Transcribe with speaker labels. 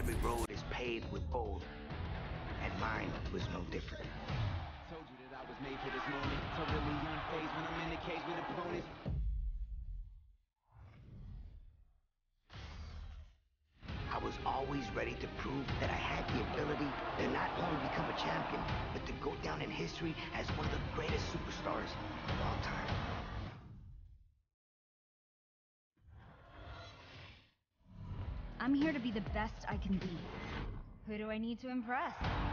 Speaker 1: Every road is paved with gold, and mine was no different.
Speaker 2: Told you that I was made for this moment. Totally unfazed when I'm in the cage with opponents.
Speaker 1: I was always ready to prove that I had the ability to not only become a champion, but to go down in history as one of the greatest superstars of all time.
Speaker 3: I'm here to be the best I can be. Who do I need to impress?